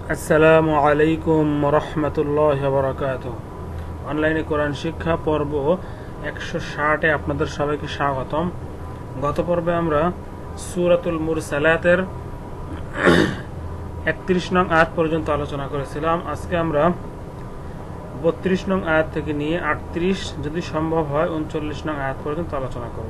আসসালামু আলাইকুম রহমতুল্লাহ বারাকাতুহ। অনলাইনে কোরআন শিক্ষা পর্ব 160-এ আপনাদের সবাইকে স্বাগতম। গত পর্বে আমরা সূরাতুল মুরসালাতের 31 নং আয়াত পর্যন্ত আলোচনা করেছিলাম। আজকে আমরা 32 নং আয়াত থেকে নিয়ে 38, যদি সম্ভব হয় 39 নং আয়াত পর্যন্ত আলোচনা করব।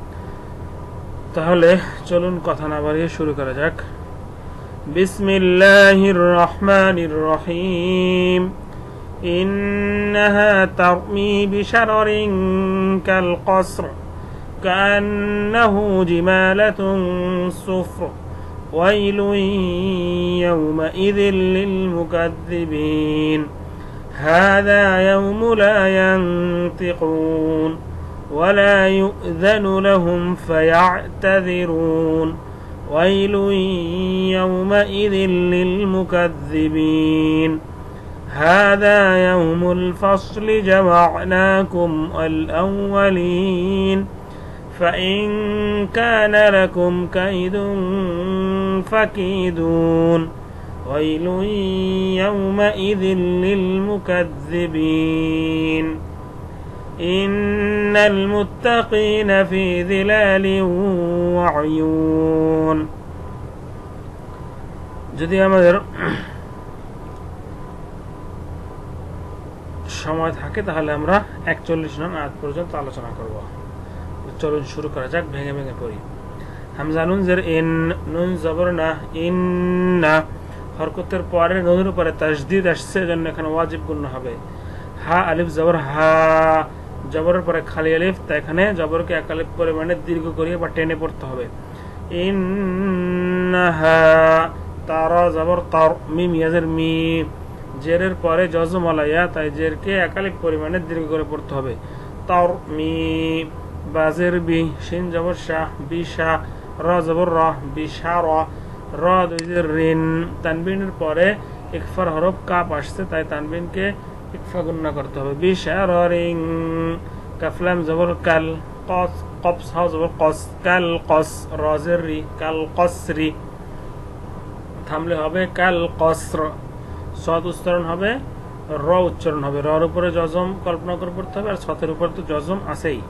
তাহলে চলুন কথা না বাড়িয়ে শুরু করা যাক। বিসমিল্লাহির রহমানির রহিম। ইন্নাহা তারমি বিশারারিন কাল কসর কান্নাহু জিমালাতুন সুফর ওয়াইলুন ইয়াওমাইযিল লিল মুকাজ্জিবিন হাযা ইয়াওমু লা ইয়ানতিকুন ওয়ালা ইউযানু লাহুম ফায়া'তাযিরুন ويل يومئذ للمكذبين هذا يوم الفصل جمعناكم الأولين فإن كان لكم كيد فكيدون ويل يومئذ للمكذبين إن المتقين في ظلال وعيون। যদি আমাদের সময় থাকে তাহলে আমরা 41 নং আয়াত পর্যন্ত আলোচনা করব। চলুন শুরু করা যাক, ভেঙে ভেঙে পড়ি। হামজা নুন জের ইন, নুন জবর না, ইন্না হরকতের পরে নুনের উপরে তাসদীদ আসছে, এজন্য এখানে ওয়াজিব গুণ হবে। হা আলিফ জবর হা, জবরের পরে খালি আলিফ, তাই এখানে জবরকে এক আলিফ পরিমাণে দীর্ঘ করিয়ে বা টেনে পড়তে হবে। ইন্নাহা, তারা জবর তার, মিম ইয়াজের মি, জেরের পরে জজম আলাইয়া, তাই জেরকে এক আলিফ পরিমাণে দীর্ঘ করে পড়তে হবে। তার মি, বাজের বি, শিন জবর শাহ, বিশা, র জবর র, বিশা র, র দুইজের রিন, তানবিনের পরে ইকফার হরফ কাপ আসছে, তাই তানবিনকে ইকফা গুণনা করতে হবে। বিশারিং, কাফলাম জবর কাল, কস কফ হা জবর কস, কাল কস, রজের রি, কাল কসরি, থামলে হবে কাল কসর। সদ উচ্চারণ হবে, র উচ্চারণ হবে। রর উপরে জজম কল্পনা করে পড়তে হবে, আর সতের উপর তো জজম আছেই।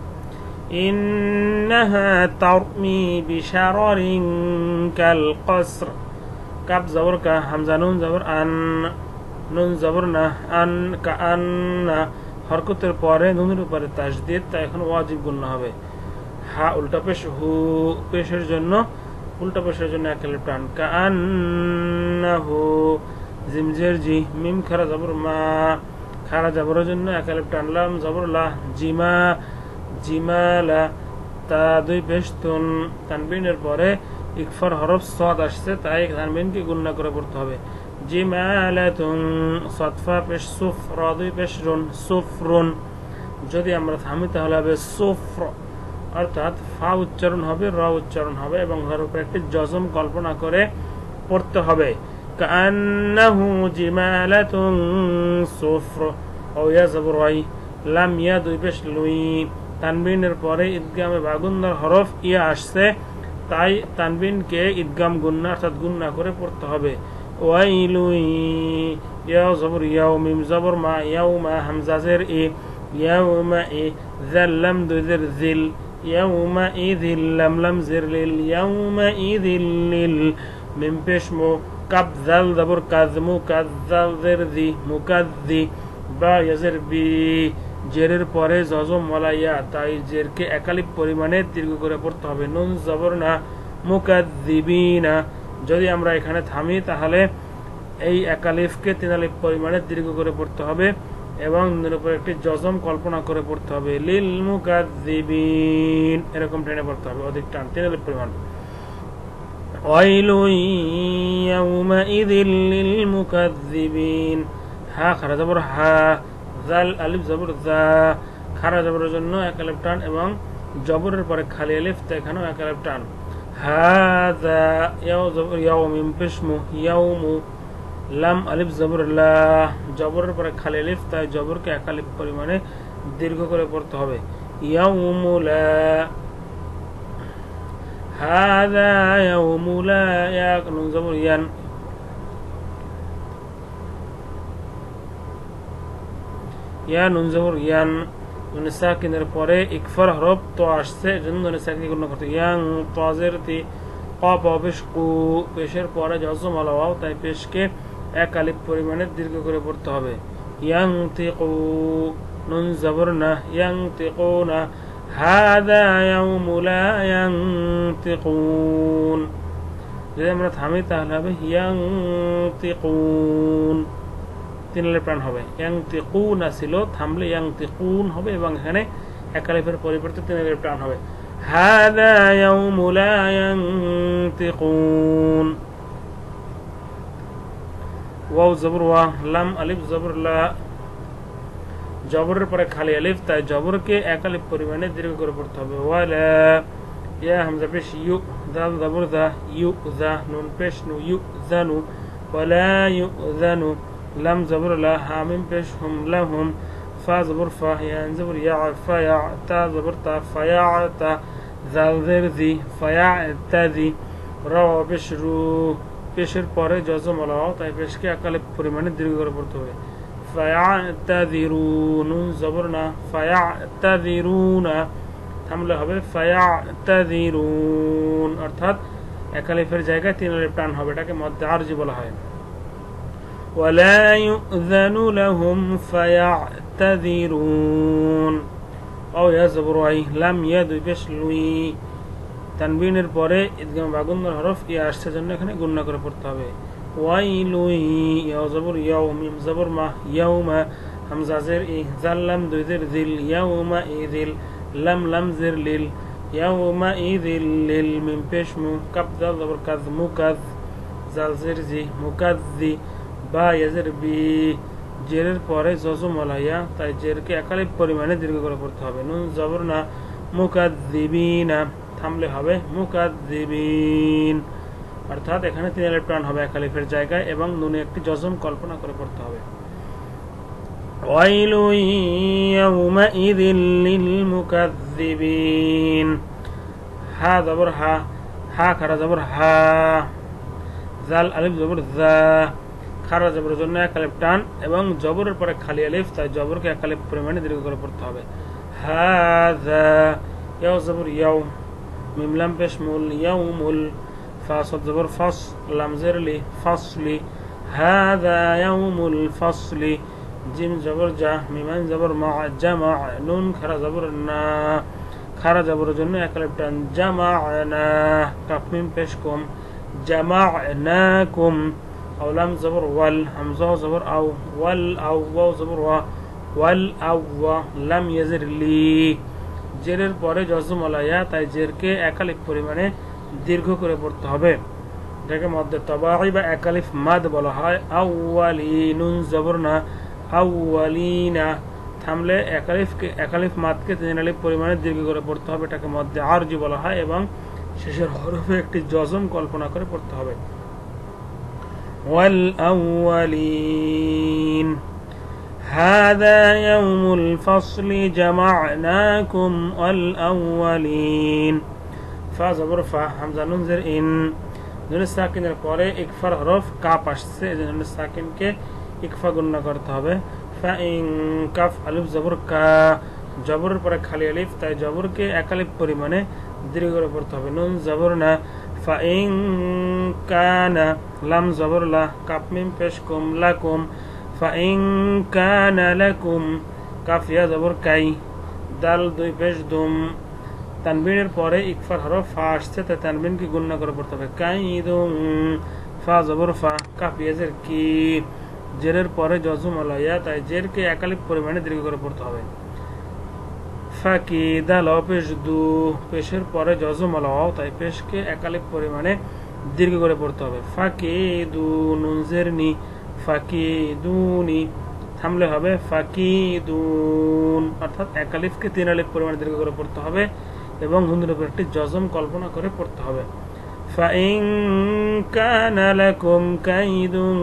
ইন্নাহা তারমি বিশারারিন কাল কসর, কাফ জবর কা, হামজা নুন জবর আন, নুন জবর না, আন কা আন্না হরকতের পরে নুনের উপরে তাসদীদ, তাই এখন ওয়াজিব গুণ হবে। হা উল্টা পেশ, হু পেশের জন্য, উল্টা পেশের জন্য এক আলিফ টান, কা আন্নাহু, জিম জের জি, মিম খারা জবর মা, খারা জবরের জন্য এক আলিফ টান, লাম জবর লা, জিমা জিমালা, তা দুই পেশ তুন, তানবিনের পরে ইকফার হরফ সদ আসছে, তাই তানবিনকে গুণনা করে পড়তে হবে। জিমালাতুন, সদফা পেশ সুফ, র দুই পেশ রুন, সুফরুন। যদি আমরা থামি তাহলে হবে সুফর, অর্থাৎ ফা উচ্চারণ হবে, র উচ্চারণ হবে, এবং তার উপরে একটি জজম কল্পনা করে পড়তে হবে। কান্নাহু জিমালাতুন সুফর, ও ইয়া জবর ওয়াই, লাম ইয়া দুই পেশ লুই, তানবিনের পরে ইদগামে বাগুন্দার হরফ ইয়া আসছে, তাই তানবিনকে ইদগাম গুন্না অর্থাৎ গুন্না করে পড়তে হবে। ওয়াইলুই, ইয়া জবর ইয়াও, মিম জবর মা, ইয়াউমা হামজা জের ই, ইয়াউমা ই, যাল লাম দুই জের জিল, ইয়াউমা ইযিল, লাম লাম জের লিল, ইয়াউমা ইযিল লিল, মিম পেশ মু, কাফ জাল জবর কাজ, মুকাজ্জাল জের জি, মুকাজ্জি, বা ইয়াজের বি, জেরের পরে জজম ওয়ালাইয়া, তাই জেরকে এক আলিফ পরিমাণে দীর্ঘ করে পড়তে হবে। নুন জবর না, মুকাজ্জিবিনা। যদি আমরা এখানে থামি তাহলে এই এক আলিফকে 3 আলিফ পরিমাণে দীর্ঘ করে পড়তে হবে, এবং এর উপর একটি জজম কল্পনা করে পড়তে হবে। লিল মুকাজ্জিবিন, এরকম টেনে পড়তে হবে, অধিক টান, 3 আলিফ পরিমাণ। ওয়াইলুন ইয়াওমাইযিল লিল মুকাজ্জিবিন, হা খারা জবর হা, জাল আলিফ জবর জা, খারা জবরের জন্য এক আলিফ টান, এবং জবরের পরে খালি আলিফ, তো এখানেও এক আলিফ টান। হাযা, ইয়াও জবর ইয়াও, মিম পেশ মু, ইয়াউমু, লাম আলিফ জবর লা, জবরের পরে খালি আলিফ, তাই জবরকে এক আলিফ পরিমাণে দীর্ঘ করে পড়তে হবে। ইয়াউমু লা, هذا يوم لا يكن زبر ين ইয়া নুন জবর ইয়ান, নুন সাকিনের পরে ইকফার হরফ তো আসছে, এজন্য নুন সাকিন গুণ করতে ইয়াং তাজের তি কফ পেশ কু, পেশের পরে জজম আলা ওয়াও, তাই পেশকে এক আলিফ পরিমাণে দীর্ঘ করে পড়তে হবে। ইয়াং তিকু নুন জবর না, ইয়াং তিকু না, হাদা ইয়াউমু লা ইয়ানতিকুন। যদি আমরা থামি তাহলে হবে ইয়ানতিকুন, তিন আলিফ টান হবে। ইয়ানতিকুন ছিল, থামলে ইয়ানতিকুন হবে এবং এখানে এক আলিফের পরিবর্তে তিন আলিফ টান হবে। হাদা ইয়াউমু লা ইয়ানতিকুন। ওয়াও জবর ওয়া, লাম আলিফ জবর লা, জবরের পরে খালি আলিফ, তাই জবরকে এক আলিফ পরিমাণে দীর্ঘ করে পড়তে হবে। ওয়ালা, ইয়া হামজা পেশ ইউ, দাল জবর দা, ইউ জা, নুন পেশ নু, ইউ জানু, ওয়ালা ইউ জানু, লাম জবর লা, হামিম পেশ হুম লাহুম, ফা জবর ফা, ইয়া জবর ইয়া, ফা ইয়া, তা জবর তা, ফায়া তা, জাল জের জি, ফায়া তাজি, রা পেশ রু, পেশের পরে জজম আলা ওয়াও, তাই পেশকে এক আলিফ পরিমাণে দীর্ঘ করে পড়তে হবে। ফায়াতাযিরুন জবরনা, ফায়াতাযিরুনা, থামলে হবে ফায়াতাযিরুন, অর্থাৎ এক আলিফের জায়গায় তিন আলিফ টান হবে, এটাকে মধ্যে আরজি বলা হয়। ওয়ালা ইউযানু লাহুম ফায়াতাযিরুন। ও ইয়া জবর আই, লাম ইয়া দুই পেশ লুই, তানবিনের পরে ইদগাম বাগুন্নার হরফ ইয়া আসছে, জন্য এখানে গুণনা করে পড়তে হবে। ওয়াইলুই, ইয়া জবর ইয়াও, মিম জবর মা, ইয়াউমা, হামজা জের ই, জাল লাম দুই জের জিল, ইয়াউমা ইযিল, লাম লাম জের লিল, ইয়াউমা ইযিল লিল, মিম পেশ মু, কাফ জাল জবর কাজ, মুকাজ, জাল জের জি, মুকাজ্জি, বা ইয়া জের বি, জেরের পরে জজম আলা ইয়া, তাই জেরকে এক আলিফ পরিমাণে দীর্ঘ করে পড়তে হবে। নুন জবর না, মুকাজ্জিবিনা, থামলে হবে মুকাজ্জিবিন, অর্থাৎ এখানে তিন আলিফ টান হবে এক আলিফের জায়গায় এবং নুনে একটি জজম কল্পনা করে পড়তে হবে। ওয়াইলু ইয়াউমাইযিল লিল মুকাজ্জিবিন। হা জবর হা, হা খারা জবর হা, জাল আলিফ জবর জা, খারা জবরের জন্য এক আলিফ টান এবং জবরের পরে খালি আলিফ, তাই জবরকে এক আলিফ পরিমাণে দীর্ঘ করে পড়তে হবে। হাযা, ইয়াও জবর ইয়াও, মিম লাম পেশ মুল, ইয়াউমুল, ফাসদ জবর ফাস, লাম জের লি, ফাসলি, হাযা ইয়াউমুল ফাসলি, জিম জবর জা, মিমান জবর মা, জামা, নুন খারা জবর না, খারা জবরের জন্য এক আলিফ টান, জামা'না, কাফ মিম পেশ কুম, জামা'নাকুম, আও লাম জবর ওয়াল, হামজা জবর আও, ওয়াল আও, ওয়াও জবর ওয়া, ওয়াল আও ওয়া, লাম ইয়াজির লি, জেরের পরে জজম আলা ইয়া, তাই জেরকে এক আলিফ পরিমাণে দীর্ঘ করে পড়তে হবে, যাকে মধ্যে তবাঈ বা এক আলিফ মাদ বলা হয়। আউয়ালি, নুন জবর না, আউয়ালিনা, থামলে এক আলিফ মাদকে তিন আলিফ পরিমাণে দীর্ঘ করে পড়তে হবে, এটাকে মধ্যে আরজি বলা হয় এবং শেষের হরফে একটি জজম কল্পনা করে পড়তে হবে। ওয়াল আউয়ালিন, হাযা ইয়াউমুল ফাসলি জামা'নাকুম ওয়াল আউয়ালিন। ফা জবর ফা, হামজা নুন জের ইন, নুন সাকিনের পরে ইকফার হরফ কাপ আসছে, নুন সাকিনকে ইকফা গণনা করতে হবে। ফা ইন, কাফ আলিফ জবর কা, জবরের পরে খালি আলিফ, তাই জবরকে এক আলিফ পরিমাণে দীর্ঘ করে পড়তে হবে। নুন জবর না, ফা ইন কানা, লাম জবর লা, কাফ মিম পেশ কুম, লাকুম, ফা ইন কানা লাকুম, কাফ ইয়া জবর কাই, দাল দুই পেশ দুম, তানবিনের পরে ইকফার হরফ ফা আসছে, তাই তানবিনকে গুণনা করে পড়তে হবে। কাইদুম, ফা জবর ফা, কাফ ইয়া জের কি, জেরের পরে জজম আলা ইয়া, তাই জেরকে এক আলিফ পরিমাণে দীর্ঘ করে পড়তে হবে। ফাকি, দাল পেশ দু, পেশের পরে জজম আলা ওয়াও, তাই পেশকে এক আলিফ পরিমাণে দীর্ঘ করে পড়তে হবে। ফাকি দু, নুন জের নি, ফাকি দুনি, থামলে হবে ফাকি দুন, অর্থাৎ এক আলিফকে তিন আলিফ পরিমাণে দীর্ঘ করে পড়তে হবে এবং হুন্দুর উপর একটি জজম কল্পনা করে পড়তে হবে। ফাইন কানা লাকুম কাইদুন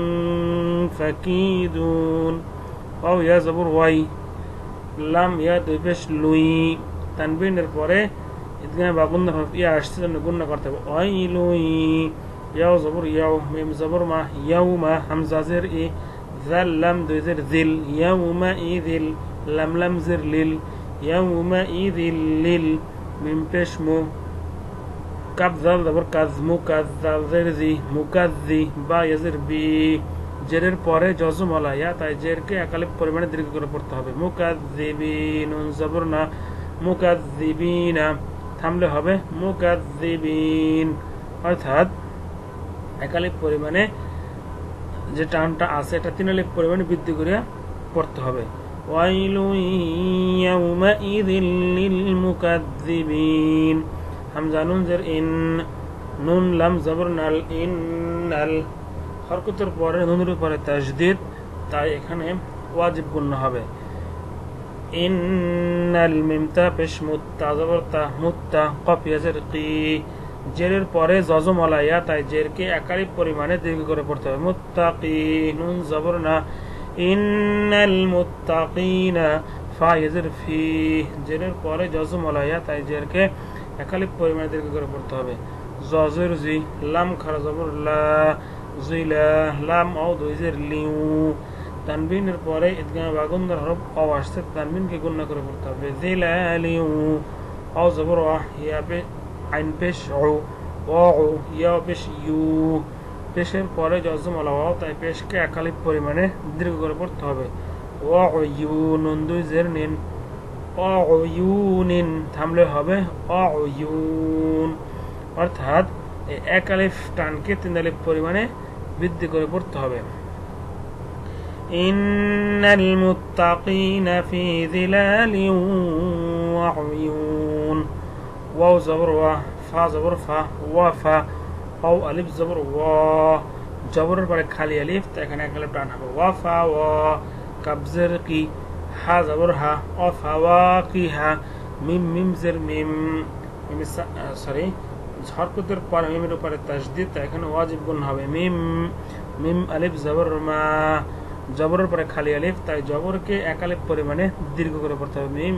ফাকিদুন। ওয়াও ইয়া জবর ওয়াই, লাম ইয়া দুই পেশ লুই, তানবিনের পরে ইদগামে বাগুন্নার হরফ ইয়া আসছে, জন্য গুণনা করতে হবে। ওয়াইলুই, ইয়াও জবর ইয়াও, মিম জবর মা, ইয়াউমা, হামজা জের ই, জাল লাম দুই জের জিল ইয়াউমা ইযিল লাম লাম জের লিল ইয়াউমা ইযিল লিল মিম পেশ মু কাব জাল জবর কাজ মুকাজ জাল জের জি মুকাজ্জি বা ইয়াজের বি জেরের পরে জজম আলা ইয়া তাই জেরকে একালিফ পরিমাণে দীর্ঘ করে পড়তে হবে মুকাজ্জিবিন নুন জবর না মুকাজ্জিবিনা থামলে হবে মুকাজ্জিবিন অর্থাৎ একালিফ পরিমাণে যে টানটা আছে এটা তিন আলিফ পরিমাণে বৃদ্ধি করে পড়তে হবে ওয়াইলু ইয়াউমাইযিল লিল মুকাজ্জিবিন হামজা নুন জের ইন নুন লাম জবর নাল ইন্নাল হরকতের পরে নুনের উপরে তাসদীদ তাই এখানে ওয়াজিব গুণ হবে ইন্নাল মিমতা পেশ মুত্তা জবর তা মুত্তা কফ ইয়াজের কি জেরের পরে জজম আলা ইয়া তাই জেরকে একালিফ পরিমাণে দীর্ঘ করে পড়তে হবে মুত্তাকি নুন জবর না ইন্নাল মুত্তাকিনা ফা ইয়াজের ফি জেরের পরে জজম আলা ইয়া তাই জেরকে একালিফ পরিমাণে দীর্ঘ করে পড়তে হবে জজের জি লাম খারা জবর লা জিলা লাম আও দুই জের লিউ তানবিনের পরে ইদগাম বাগুন্দার হরফ অ আসছে তানবিনকে গুণনা করে পড়তে হবে জিলা লিউ আও জবর ওয়া ইয়া পে আইন পেশ ও ইয়া পেশ ইউ পেশের পরে জজম আলা ওয়াও তাই পেশকে একালিফ পরিমাণে দীর্ঘ করে পড়তে হবে ওয়া ইউ নুন দুই জের নিন অয়ুনিন থামলে হবে অয়ুন অর্থাৎ এক আলিফ টানকে তিন আলিফ পরিমাণে বৃদ্ধি করে পড়তে হবে ইন্নাল মুত্তাকিনা ফি যিলালিন ওয়া উয়ুন ওয়াও জবর ওয়া ফা জবর ফা ওয়াফা ওয়াও আলিফ জবর ওয়া জবরের পরে খালি আলিফ তাই এখানে এক আলিফ টান হবে ওয়াফা ওয়া কাবজের কি হা জবর হা অফাওয়াকিহা মিম মিম জের মিম সরি হরকতের পরে মিমের উপরে তাসদীদ তাই এখানে ওয়াজিব গুণ হবে মিম মিম আলিফ জবর মা জবরের পরে খালি আলিফ তাই জবরকে এক আলিফ পরিমাণে দীর্ঘ করে পড়তে হবে মিম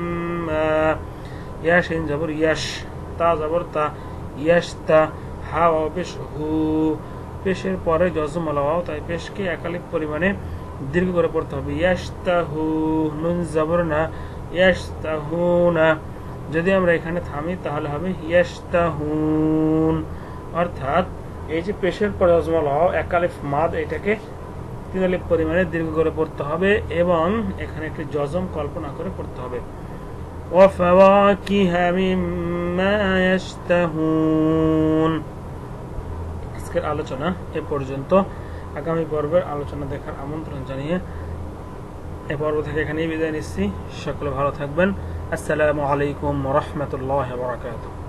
ইয়াশ ইন জবর ইয়াশ তা জবর তা ইয়াশতা হা ওয়া পেশ হু পেশের পরে জজম আলা ওয়াও তাই পেশকে এক আলিফ পরিমাণে দীর্ঘ করে পড়তে হবে ইয়াশতাহু নুন জবর না ইয়াশতাহুনা যদি আমরা এখানে থামি তাহলে হবে ইয়াশতাহুন অর্থাৎ এই যে পেশের পরে জজম আলা ওয়াও এক আলিফ মাদ এটাকে তিন আলিফ পরিমাণে দীর্ঘ করে পড়তে হবে এবং এখানে একটি জজম কল্পনা করে পড়তে হবে ওয়াফাওয়াকিহা মিম্মা ইয়াশতাহুন আজকের আলোচনা এ পর্যন্ত আগামী পর্বের আলোচনা দেখার আমন্ত্রণ জানিয়ে এ পর্ব থেকে এখানেই বিদায় নিচ্ছি সকলে ভালো থাকবেন আসসালামু আলাইকুম ওয়া রাহমাতুল্লাহি ওয়া বারাকাতুহু